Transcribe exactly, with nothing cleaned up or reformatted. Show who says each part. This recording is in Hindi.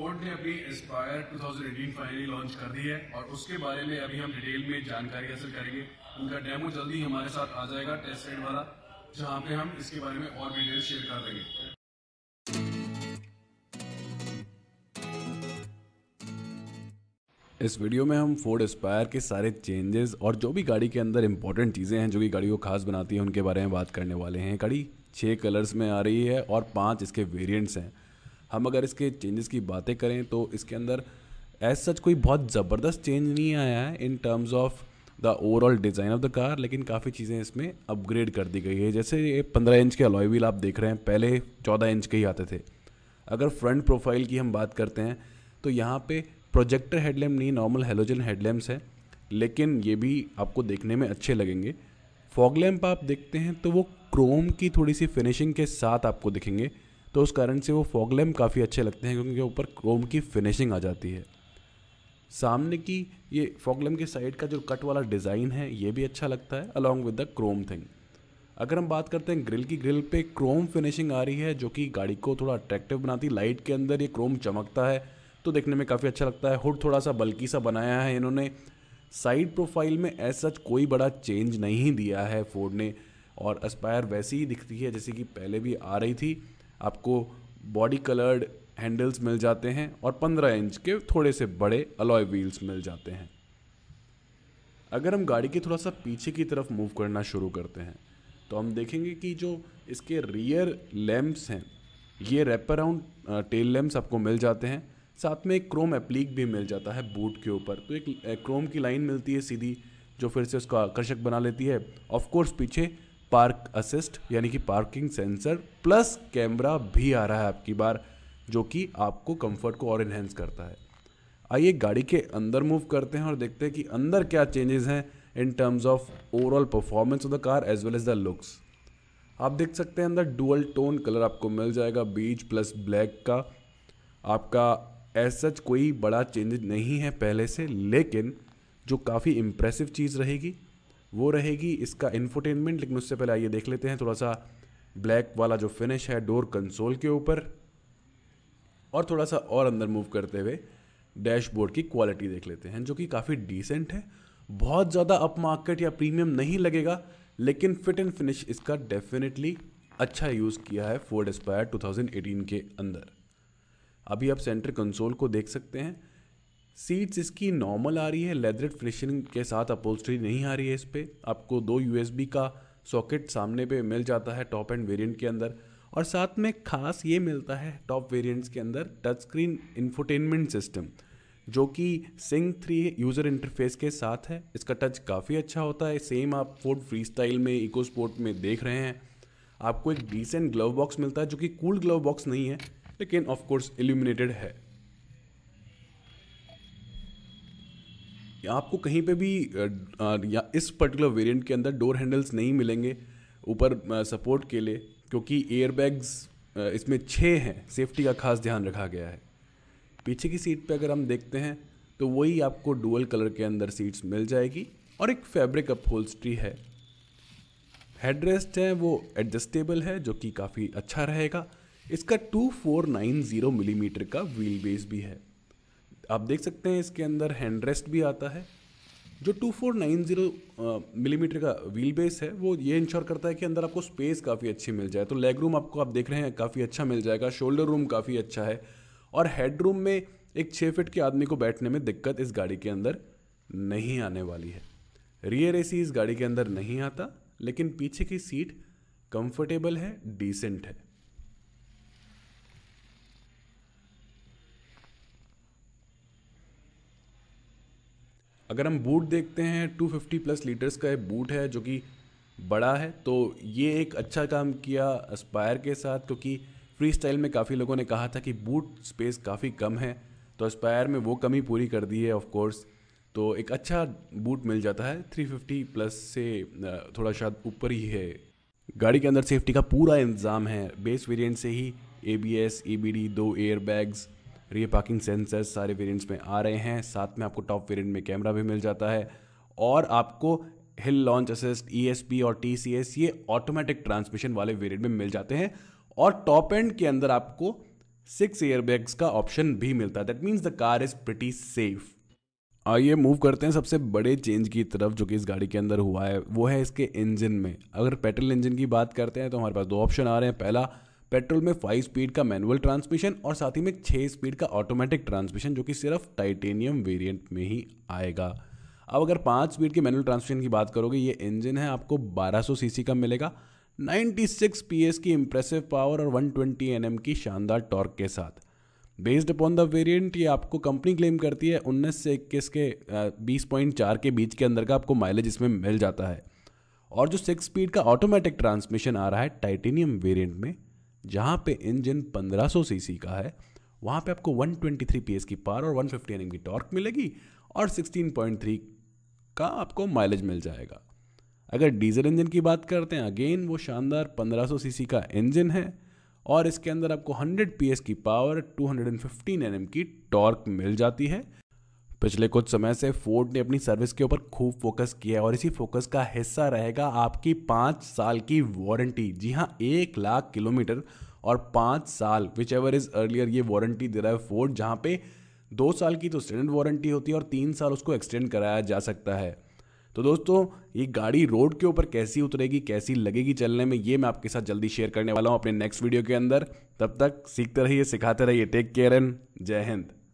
Speaker 1: फोर्ड ने अपनी Aspire two thousand eighteen finally launch कर दी है और उसके बारे में अभी हम डिटेल में जानकारी हासिल करेंगे। उनका डेमो जल्दी हमारे साथ आ जाएगा, टेस्ट राइड वाला, जहां पे हम इसके बारे में और डिटेल शेयर कर देंगे।
Speaker 2: इस वीडियो में हम फोर्ड एस्पायर के सारे चेंजेस और जो भी गाड़ी के अंदर इंपॉर्टेंट चीज़ें हैं जो कि गाड़ी को खास बनाती हैं उनके बारे में बात करने वाले हैं। गाड़ी छः कलर्स में आ रही है और पांच इसके वेरिएंट्स हैं। हम अगर इसके चेंजेस की बातें करें तो इसके अंदर एज सच कोई बहुत ज़बरदस्त चेंज नहीं आया है in terms of the overall design of the car, लेकिन काफ़ी चीज़ें इसमें अपग्रेड कर दी गई है। जैसे ये पंद्रह इंच के अलॉय व्हील आप देख रहे हैं, पहले चौदह इंच के ही आते थे। अगर फ्रंट प्रोफाइल की हम बात करते हैं तो यहाँ पे प्रोजेक्टर हेडलैम्प नहीं, नॉर्मल हेलोजन हेडलैम्प्स है, लेकिन ये भी आपको देखने में अच्छे लगेंगे। फॉग लैम्प आप देखते हैं तो वो क्रोम की थोड़ी सी फिनिशिंग के साथ आपको दिखेंगे, तो उस कारण से वो फॉग लैम्प काफ़ी अच्छे लगते हैं क्योंकि ऊपर क्रोम की फिनिशिंग आ जाती है। सामने की ये फॉग लैम्प के साइड का जो कट वाला डिज़ाइन है ये भी अच्छा लगता है along with the chrome thing. अगर हम बात करते हैं ग्रिल की, ग्रिल पे क्रोम फिनिशिंग आ रही है जो कि गाड़ी को थोड़ा अट्रैक्टिव बनाती है। लाइट के अंदर ये क्रोम चमकता है तो देखने में काफ़ी अच्छा लगता है। हुड थोड़ा सा बल्कि सा बनाया है इन्होंने। साइड प्रोफाइल में एज सच कोई बड़ा चेंज नहीं दिया है फोर्ड ने, और एस्पायर वैसी ही दिखती है जैसे कि पहले भी आ रही थी। आपको बॉडी कलर्ड हैंडल्स मिल जाते हैं और पंद्रह इंच के थोड़े से बड़े अलॉय व्हील्स मिल जाते हैं। अगर हम गाड़ी के थोड़ा सा पीछे की तरफ मूव करना शुरू करते हैं तो हम देखेंगे कि जो इसके रियर लैंप्स हैं ये रैप अराउंड टेल लैंप्स आपको मिल जाते हैं। साथ में एक क्रोम एप्लीक भी मिल जाता है बूट के ऊपर, तो एक क्रोम की लाइन मिलती है सीधी जो फिर से उसको आकर्षक बना लेती है। ऑफ कोर्स पीछे पार्क असिस्ट यानी कि पार्किंग सेंसर प्लस कैमरा भी आ रहा है आपकी बार, जो कि आपको कंफर्ट को और इन्हेंस करता है। आइए गाड़ी के अंदर मूव करते हैं और देखते हैं कि अंदर क्या चेंजेस हैं in terms of overall performance of the car as well as the looks. आप देख सकते हैं अंदर डुअल टोन कलर आपको मिल जाएगा, बीज प्लस ब्लैक का। आपका एज सच कोई बड़ा चेंज नहीं है पहले से, लेकिन जो काफ़ी इम्प्रेसिव चीज़ रहेगी वो रहेगी इसका इंफोटेनमेंट। लेकिन उससे पहले आइए देख लेते हैं थोड़ा सा ब्लैक वाला जो फिनिश है डोर कंसोल के ऊपर, और थोड़ा सा और अंदर मूव करते हुए डैशबोर्ड की क्वालिटी देख लेते हैं जो कि काफ़ी डिसेंट है। बहुत ज़्यादा अप मार्केट या प्रीमियम नहीं लगेगा, लेकिन फिट एंड फिनिश इसका डेफिनेटली अच्छा यूज़ किया है Ford Aspire two thousand eighteen के अंदर। अभी आप सेंटर कंसोल को देख सकते हैं। सीट्स इसकी नॉर्मल आ रही है, लेदर फिनिशिंग के साथ अपहोल्स्ट्री नहीं आ रही है। इस पर आपको दो यूएसबी का सॉकेट सामने पे मिल जाता है टॉप एंड वेरिएंट के अंदर, और साथ में खास ये मिलता है टॉप वेरिएंट्स के अंदर टच स्क्रीन इंफोटेनमेंट सिस्टम जो कि सिंक थ्री यूज़र इंटरफेस के साथ है। इसका टच काफ़ी अच्छा होता है, सेम आप फोर्ड फ्री स्टाइल में इको स्पोर्ट में देख रहे हैं। आपको एक डिसेंट ग्लव बॉक्स मिलता है जो कि कूल ग्लव बॉक्स नहीं है, लेकिन ऑफ कोर्स इल्यूमिनेटेड है। आपको कहीं पे भी या इस पर्टिकुलर वेरिएंट के अंदर डोर हैंडल्स नहीं मिलेंगे ऊपर सपोर्ट के लिए, क्योंकि एयरबैग्स इसमें छः हैं, सेफ्टी का खास ध्यान रखा गया है। पीछे की सीट पे अगर हम देखते हैं तो वही आपको डुअल कलर के अंदर सीट्स मिल जाएगी और एक फैब्रिक अपहोल्स्ट्री है। हेडरेस्ट है वो एडजस्टेबल है जो कि काफ़ी अच्छा रहेगा। इसका two four nine zero millimetre का व्हील बेस भी है। आप देख सकते हैं इसके अंदर हैंडरेस्ट भी आता है। जो two four nine zero millimetre का व्हील बेस है वो ये इंश्योर करता है कि अंदर आपको स्पेस काफ़ी अच्छी मिल जाए। तो लेग रूम आपको आप देख रहे हैं काफ़ी अच्छा मिल जाएगा, शोल्डर रूम काफ़ी अच्छा है, और हेड रूम में एक छः फिट के आदमी को बैठने में दिक्कत इस गाड़ी के अंदर नहीं आने वाली है। रियर एसी इस गाड़ी के अंदर नहीं आता, लेकिन पीछे की सीट कंफर्टेबल है, डिसेंट है। अगर हम बूट देखते हैं टू फिफ्टी प्लस लीटर्स का एक बूट है जो कि बड़ा है, तो ये एक अच्छा काम किया एस्पायर के साथ, क्योंकि फ्री स्टाइल में काफ़ी लोगों ने कहा था कि बूट स्पेस काफ़ी कम है, तो एस्पायर में वो कमी पूरी कर दी है ऑफ कोर्स। तो एक अच्छा बूट मिल जाता है, थ्री फिफ्टी प्लस से थोड़ा शायद ऊपर ही है। गाड़ी के अंदर सेफ्टी का पूरा इंतज़ाम है, बेस वेरिएंट से ही A B S, E B D, दो air bags, rear parking sensors सारे वेरिएंट्स में आ रहे हैं। साथ में आपको टॉप वेरिएंट में कैमरा भी मिल जाता है, और आपको hill launch assist, E S P और टी सी एस ये ऑटोमेटिक ट्रांसमिशन वाले वेरिएंट में मिल जाते हैं। और टॉप एंड के अंदर आपको सिक्स एयरबैग्स का ऑप्शन भी मिलता है। That means the car is pretty safe. आइए मूव करते हैं सबसे बड़े चेंज की तरफ जो कि इस गाड़ी के अंदर हुआ है, वो है इसके इंजन में। अगर पेट्रोल इंजन की बात करते हैं तो हमारे पास दो ऑप्शन आ रहे हैं। पहला, पेट्रोल में फाइव स्पीड का मैनुअल ट्रांसमिशन और साथ ही में छः स्पीड का ऑटोमेटिक ट्रांसमिशन, जो कि सिर्फ टाइटेनियम वेरिएंट में ही आएगा। अब अगर पाँच स्पीड के मैनुअल ट्रांसमिशन की बात करोगे, ये इंजन है आपको बारह सौ सीसी का मिलेगा, छियानवे पीएस की इंप्रेसिव पावर और एक सौ बीस एनएम की शानदार टॉर्क के साथ। बेस्ड अपॉन द वेरिएंट ये आपको कंपनी क्लेम करती है उन्नीस से इक्कीस के बीस पॉइंट चार के बीच के अंदर का आपको माइलेज इसमें मिल जाता है। और जो सिक्स स्पीड का ऑटोमेटिक ट्रांसमिशन आ रहा है टाइटेनियम वेरिएंट में, जहाँ पे इंजन पंद्रह सौ सीसी का है, वहाँ पे आपको एक सौ तेईस पीएस की पावर और एक सौ पचास एनएम की टॉर्क मिलेगी और सोलह पॉइंट तीन का आपको माइलेज मिल जाएगा। अगर डीजल इंजन की बात करते हैं, अगेन वो शानदार पंद्रह सौ सीसी का इंजन है और इसके अंदर आपको सौ पीएस की पावर, दो सौ पंद्रह एनएम की टॉर्क मिल जाती है। पिछले कुछ समय से फोर्ड ने अपनी सर्विस के ऊपर खूब फोकस किया है और इसी फोकस का हिस्सा रहेगा आपकी पाँच साल की वारंटी। जी हाँ, एक लाख किलोमीटर और पाँच साल, विच एवर इज अर्लियर, ये वारंटी दे रहा है फोर्ड, जहाँ पे दो साल की तो स्टैंडर्ड वारंटी होती है और तीन साल उसको एक्सटेंड कराया जा सकता है। तो दोस्तों, ये गाड़ी रोड के ऊपर कैसी उतरेगी, कैसी लगेगी चलने में, ये मैं आपके साथ जल्दी शेयर करने वाला हूँ अपने नेक्स्ट वीडियो के अंदर। तब तक सीखते रहिए, सिखाते रहिए। टेक केयर एंड जय हिंद।